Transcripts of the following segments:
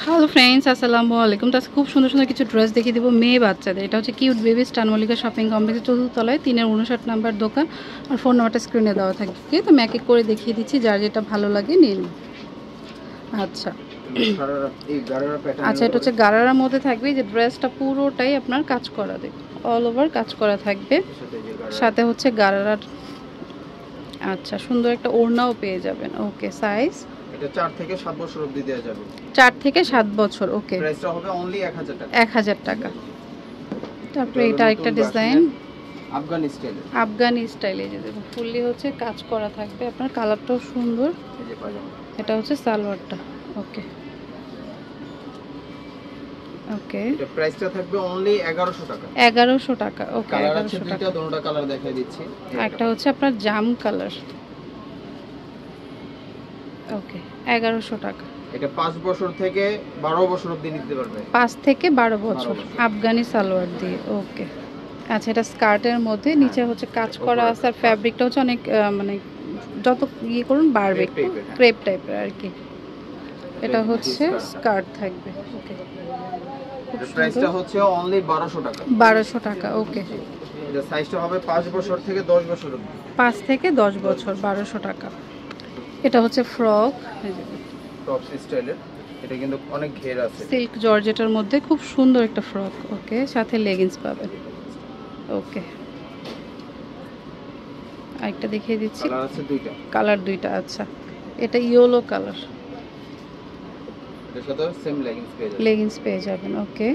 Hello friends, আসসালামু আলাইকুম। তো খুব সুন্দর সুন্দর কিছু ড্রেস দেখিয়ে দেবো মেয়ে বাচ্চাদের। এটা হচ্ছে কিউট বেবি স্টান মল্লিকা শপিং কমপ্লেক্সের চতুর্থ তলায় 359 নাম্বার দোকান। আর ফোন নাম্বারটা স্ক্রিনে দেওয়া থাকবে। তো আমি এক এক করে দেখিয়ে দিচ্ছি, যার যেটা ভালো লাগে নিন। আচ্ছা আচ্ছা, এটা হচ্ছে গারারার মধ্যে থাকবে। যে ড্রেসটা পুরোটাই আপনার কাজ করা, দেখুন অল ওভার কাজ করা থাকবে। সাথে হচ্ছে গারারার আচ্ছা সুন্দর একটা ওড়নাও পেয়ে যাবেন। ওকে, সাইজ এটা 4 থেকে 7 বছর অবধি দেয়া যাবে। 4 থেকে 7 বছর। ওকে, প্রাইসটা হবে অনলি 1000 টাকা। 1000 টাকা। তারপরে এটা একটা ডিজাইন আফগানি স্টাইলে, যে দেখুন ফুললি হচ্ছে কাজ করা থাকবে আপনার। কালারটাও সুন্দর। এই যে পাজামা, এটা হচ্ছে সালোয়ারটা। ওকে ওকে, এটা প্রাইসটা থাকবে অনলি 1100 টাকা। 1100 টাকা। ওকে, কালার আছে 1100 দুটো, দুটোটা কালার দেখাই দিচ্ছি। একটা হচ্ছে আপনার জাম কালার। ওকে, 1100 টাকা। এটা 5 বছর থেকে 12 বছর অবধি নিতে পারবে। 5 থেকে 12 বছর আফগানি সালোয়ার দিয়ে। ওকে আচ্ছা, এটা স্কার্টের মধ্যে নিচে হচ্ছে কাজ করা আছে। আর ফ্যাব্রিকটা হচ্ছে অনেক মানে যত ইয়ে করুন বাড়বে, একটু ক্রেপ টাইপের আর কি। এটা হচ্ছে স্কার্ট থাকবে। ওকে, প্রাইসটা হচ্ছে অনলি 1200 টাকা। 1200 টাকা। ওকে, এটা সাইজটা হবে 5 বছর থেকে 10 বছর অবধি। 5 থেকে 10 বছর, 1200 টাকা। এটা হচ্ছে ফ্রক, টপ স্টাইলের। এটা কিন্তু অনেক ঘের আছে, সিল্ক জর্জেটের মধ্যে খুব সুন্দর একটা ফ্রক। ওকে, সাথে লেগিংস পাবেন। ওকে, আরেকটা দেখিয়ে দিচ্ছি। কালার আছে দুইটা। কালার দুইটা। আচ্ছা, এটা ইয়েলো কালার। এর সাথে সেম লেগিংস পেয়ে যাবেন। ওকে,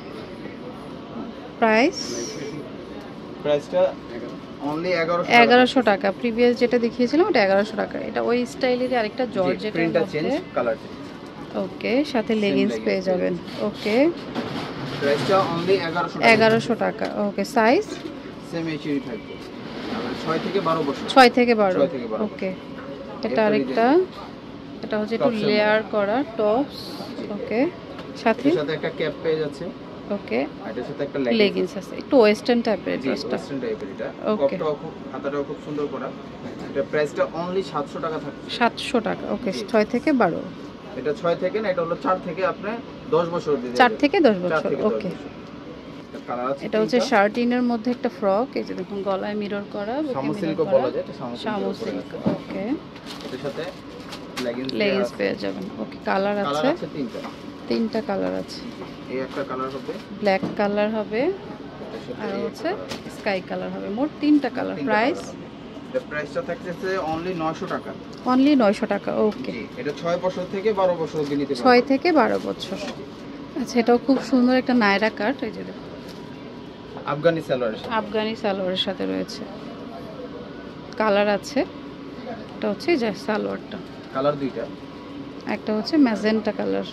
প্রাইসটা অনলি 1100 টাকা। প্রিভিয়াস যেটা দেখিয়েছিলাম ওটা 1100 টাকা। এটা ওই স্টাইলেরই আরেকটা জর্জেটের মধ্যে। কালার। ওকে, সাথে লেগিংস পেয়ে যাবেন। ওকে, প্রাইসটা অনলি 1100 টাকা। ওকে, সাইজ সেম এইচডি থাকবে। 6 থেকে 12 বছর। 6 থেকে 12। ওকে, এটা আরেকটা, এটা হচ্ছে একটু লেয়ার করা টপস। ওকে, সাথে একটা ক্যাপ পেয়ে যাচ্ছে। ওকে, এটার সাথে একটা লেগিংস আছে, একটু ওয়েস্টার্ন টাইপের ড্রেসটা। ওয়েস্টার্ন টাইপের এটা। ওকে, কপটাও খুব, হাতাটাও খুব সুন্দর করা। এটা প্রাইসটা অনলি 700 টাকা থাকবে। 700 টাকা। ওকে, 6 থেকে 12। এটা 6 থেকে না, এটা হলো 4 থেকে আপনি 10 বছর দিতে। 4 থেকে 10 বছর। ওকে, এটা হচ্ছে শার্টিনের মধ্যে একটা ফ্রক। এই যে দেখুন গলায় মিরর করা, শামু সিল্ক বলা যায়, এটা শামু সিল্ক। ওকে, এর সাথে লেগিংস পেয়ে যাবেন। ওকে, কালার আছে তিনটা কালার আছে। এই একটা কালার হবে, ব্ল্যাক কালার হবে, আর হচ্ছে স্কাই কালার হবে। মোট 3টা কালার। প্রাইসটা থাকতেছে অনলি 900 টাকা। অনলি 900 টাকা। ওকে, এটা 6 বছর থেকে 12 বছর অবধি নিতে পারবেন। 6 থেকে 12 বছর। আচ্ছা, এটাও খুব সুন্দর একটা নায়রা কাট। এই যে দেখুন আফগানি সালোয়ারের সাথে রয়েছে। কালার আছে, এটা হচ্ছে যে সালোয়ারটা। কালার দুইটা, একটা হচ্ছে ম্যাজেন্টা কালার।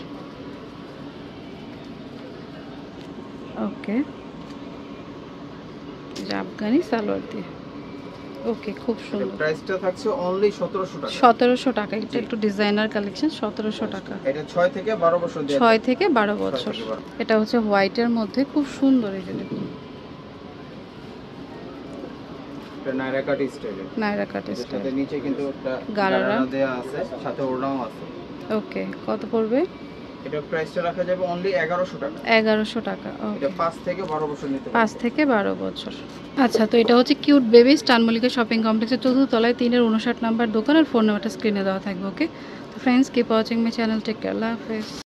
ওকে, যে আফগানি সালোয়ার দিয়ে। ওকে, খুব সুন্দর। প্রাইসটা থাকছে অনলি 1700 টাকা। 1700 টাকা। এটা একটু ডিজাইনার কালেকশন। 1700 টাকা। এটা 6 থেকে 12 বছর দেয়া। 6 থেকে 12 বছর। এটা হচ্ছে হোয়াইটের মধ্যে খুব সুন্দর। এই যে দেখুন এটা নায়রা কাট স্টাইল। এর নিচে কিন্তু একটা গারারা দেয়া আছে, সাথে ওড়নাও আছে। ওকে, কত পড়বে? এটা প্রাইসটা রাখা যাবে অনলি 1100 টাকা। 1100 টাকা। এটা 5 থেকে 12 বছর নিতে পারবেন। 5 থেকে 12 বছর। আচ্ছা, তো এটা হচ্ছে কিউট বেবি স্টান মল্লিকা শপিং কমপ্লেক্সের চতুর্থ তলায় 359 নাম্বার দোকান। আর ফোন নাম্বারটা স্ক্রিনে দেওয়া থাকবে। ওকে, তো friends, keep watching my channel. Take care. আল্লাহ হাফেজ।